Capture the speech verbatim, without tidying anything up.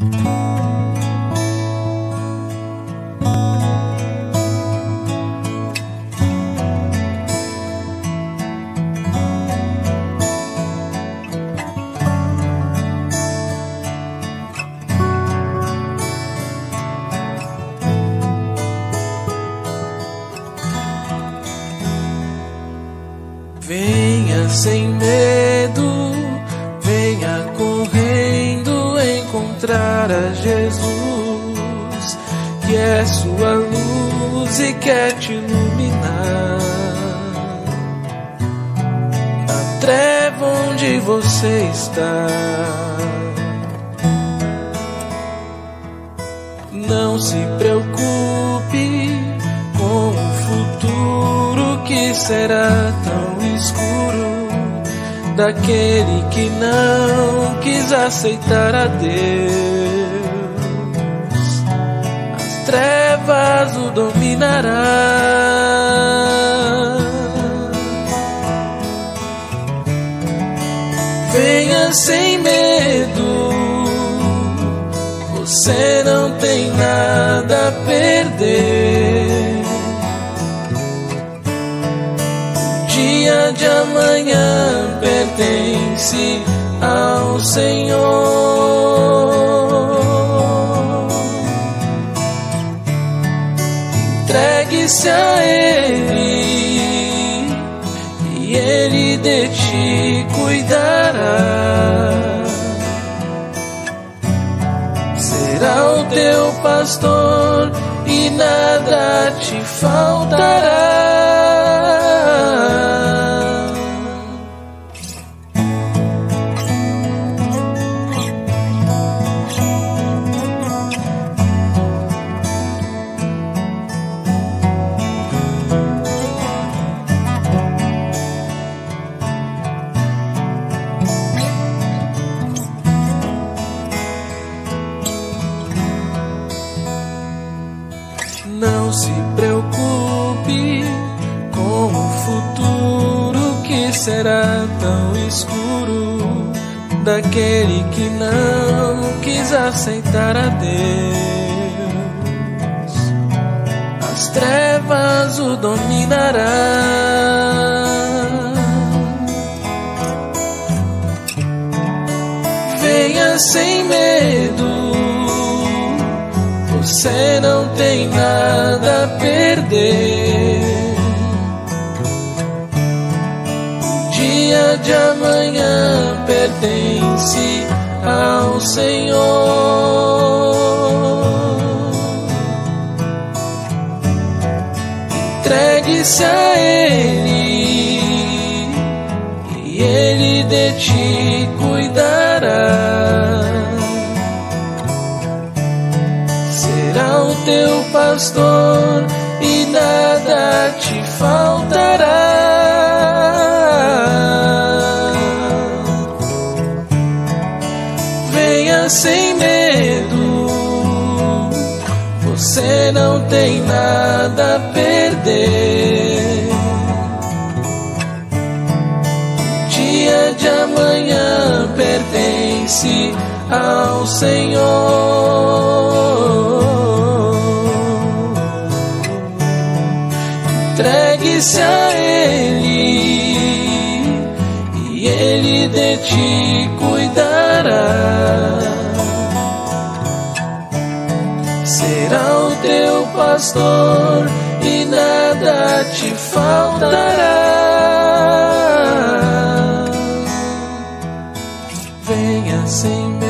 Venha sem medo, venha correndo encontrar a Jesus, que é sua luz e quer te iluminar. Na treva onde você está, não se preocupe com o futuro que será tão escuro daquele que não quis aceitar a Deus. As trevas o dominarão. Venha sem medo, você não tem nada a perder. O dia de amanhã pertence ao Senhor. Entregue-se a Ele e Ele de ti cuidará. Será o teu pastor e nada te faltará. Não se preocupe com o futuro que será tão escuro daquele que não quis aceitar a Deus. As trevas o dominarão. Venha sem medo, você não tem nada a perder. O dia de amanhã pertence ao Senhor. Entregue-se a Ele e Ele de ti cuidará. Será o teu pastor e nada te faltará. Venha sem medo, você não tem nada a perder. O dia de amanhã pertence ao Senhor. Entregue-se a Ele e Ele de ti cuidará. Será o teu pastor e nada te faltará. Venha sem